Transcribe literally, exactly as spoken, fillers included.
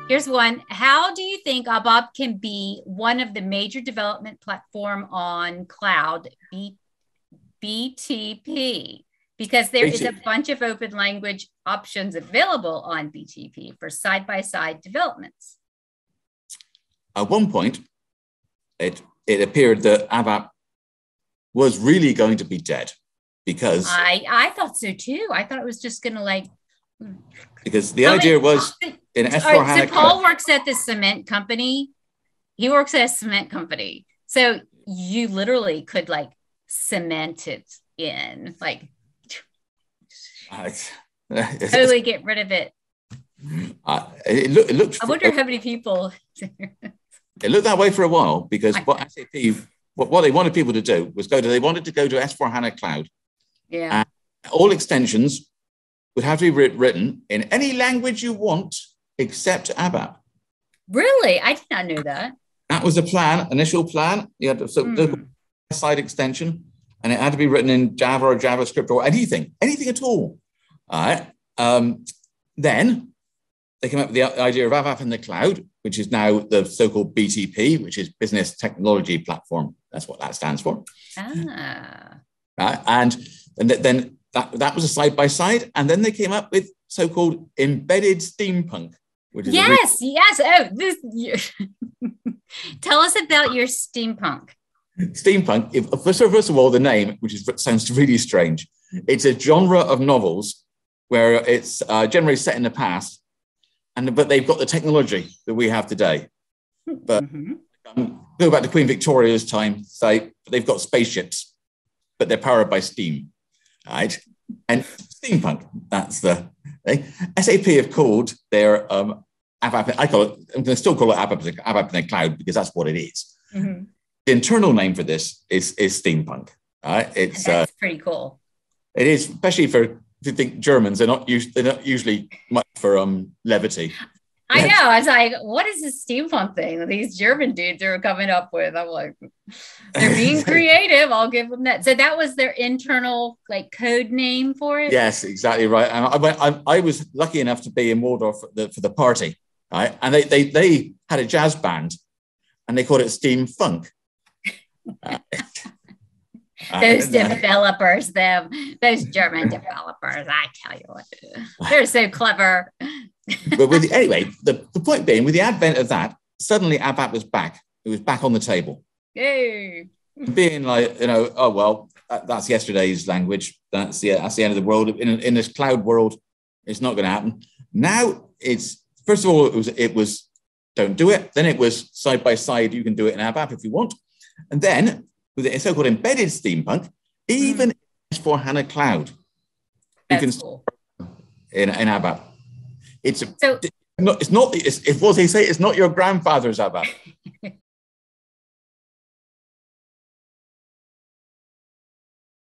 Here's one. How do you think ABAP can be one of the major development platform on cloud, B- BTP? Because there is a bunch of open language options available on B T P for side-by-side developments. At one point, it, it appeared that ABAP was really going to be dead because... I, I thought so too. I thought it was just going to like... Because the oh, idea was in S four HANA... So Paul works at the cement company. He works at a cement company. So you literally could like cement it in, like... Uh, totally get rid of it. Uh, it, look, it looked. I wonder how many people. It looked that way for a while because what S A P, what, what they wanted people to do was go to. They wanted to go to S four HANA Cloud. Yeah. And all extensions would have to be written in any language you want except ABAP. Really, I did not know that. That was the plan, initial plan. You had to so mm. side extension. And it had to be written in Java or JavaScript or anything, anything at all. All right. Um, then they came up with the idea of ABAP in the cloud, which is now the so-called B T P, which is Business Technology Platform. That's what that stands for. Ah. Right. And, and then that, that was a side-by-side. And then they came up with so-called embedded steampunk. Which is yes, yes. Oh, this. Tell us about your steampunk. Steampunk, if, first, first of all, the name, which is, sounds really strange. It's a genre of novels where it's uh, generally set in the past, and but they've got the technology that we have today. But mm-hmm. um, go back to Queen Victoria's time, say they've got spaceships, but they're powered by steam, right? And steampunk, that's the thing. S A P have called their um, ABAP, I call it, I'm going to still call it ABAP, ABAP in the cloud because that's what it is. Mm-hmm. The internal name for this is, is steampunk. Right? It's That's uh, pretty cool. It is, especially for, if you think Germans, they're not, used, they're not usually much for um, levity. I know. I was like, what is this steampunk thing that these German dudes are coming up with? I'm like, they're being creative. I'll give them that. So that was their internal like code name for it? Yes, exactly right. And I, went, I, I was lucky enough to be in Waldorf for the, for the party. Right? And they, they, they had a jazz band and they called it Steam Funk. Uh, those developers, them, those German developers, I tell you what, they're so clever. But with the, anyway, the, the point being, with the advent of that, suddenly ABAP was back. It was back on the table. Yay. Being like, you know, oh, well, that, that's yesterday's language. That's the, that's the end of the world. In, in this cloud world, it's not going to happen. Now it's, first of all, it was, it was, don't do it. Then it was side by side. You can do it in ABAP if you want. And then with the so-called embedded steampunk, even mm. S four HANA Cloud, That's you can cool. in, in ABAP. It's, so, it's not, it's not, it's, it's what they say, it's not your grandfather's ABAP.